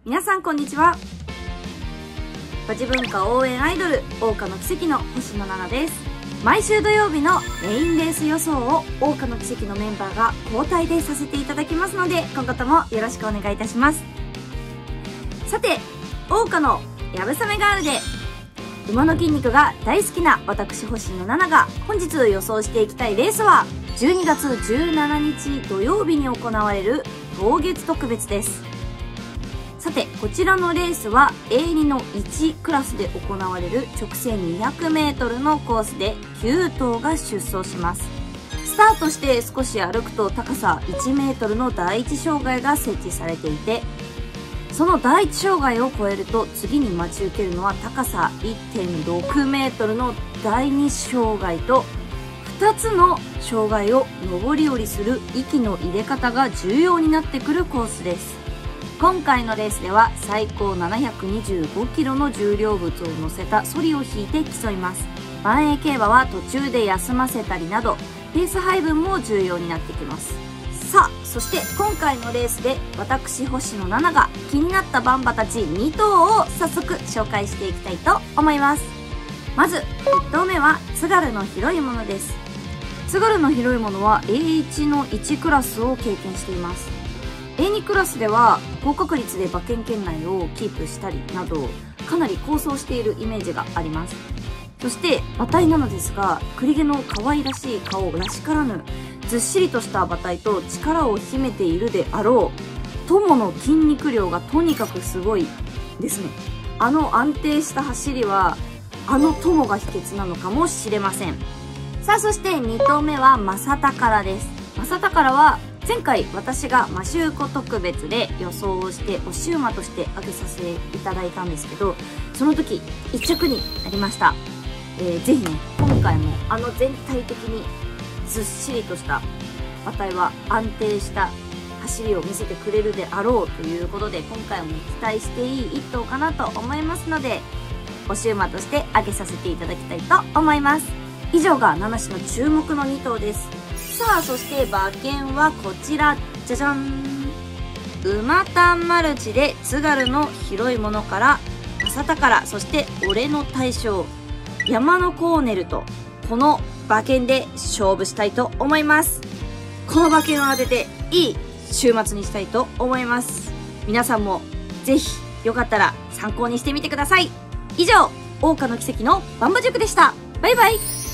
皆さんこんにちは。馬事文化応援アイドル桜花の奇跡の星野奈々です。毎週土曜日のメインレース予想を桜花の奇跡のメンバーが交代でさせていただきますので、今後ともよろしくお願いいたします。さて、桜花のやぶさめガールで馬の筋肉が大好きな私星野奈々が本日予想していきたいレースは12月17日土曜日に行われる当月特別です。さて、こちらのレースは A2 の1クラスで行われる直線 200m のコースで9頭が出走します。スタートして少し歩くと高さ 1m の第一障害が設置されていて、その第一障害を越えると次に待ち受けるのは高さ 1.6m の第二障害と2つの障害を上り下りする息の入れ方が重要になってくるコースです。今回のレースでは最高 725kg の重量物を乗せたソリを引いて競います。万栄競馬は途中で休ませたりなどペース配分も重要になってきます。さあ、そして今回のレースで私星野奈々が気になったバンバたち2頭を早速紹介していきたいと思います。まず1頭目は津軽の広いものです。津軽の広いものは A1 の1クラスを経験しています。A2 クラスでは高確率で馬券圏内をキープしたりなどかなり構想しているイメージがあります。そして馬体なのですが、栗毛の可愛らしい顔らしからぬずっしりとした馬体と力を秘めているであろう友の筋肉量がとにかくすごいですね。あの安定した走りはあの友が秘訣なのかもしれません。さあ、そして2頭目は正宝です。正宝は前回私がマシューコ特別で予想をして押し馬として挙げさせていただいたんですけど、その時1着になりました。ぜひね、今回もあの全体的にずっしりとした馬体は安定した走りを見せてくれるであろうということで、今回も期待していい1頭かなと思いますので、押し馬として挙げさせていただきたいと思います。以上が七種の注目の2頭です。さあ、そして馬券はこちら、じゃじゃん。馬単マルチで津軽の広いものから正宝、そして俺の大将山のコーネルとこの馬券で勝負したいと思います。この馬券を当てていい週末にしたいと思います。皆さんもぜひよかったら参考にしてみてください。以上、桜花の奇跡のバンバ塾でした。バイバイ。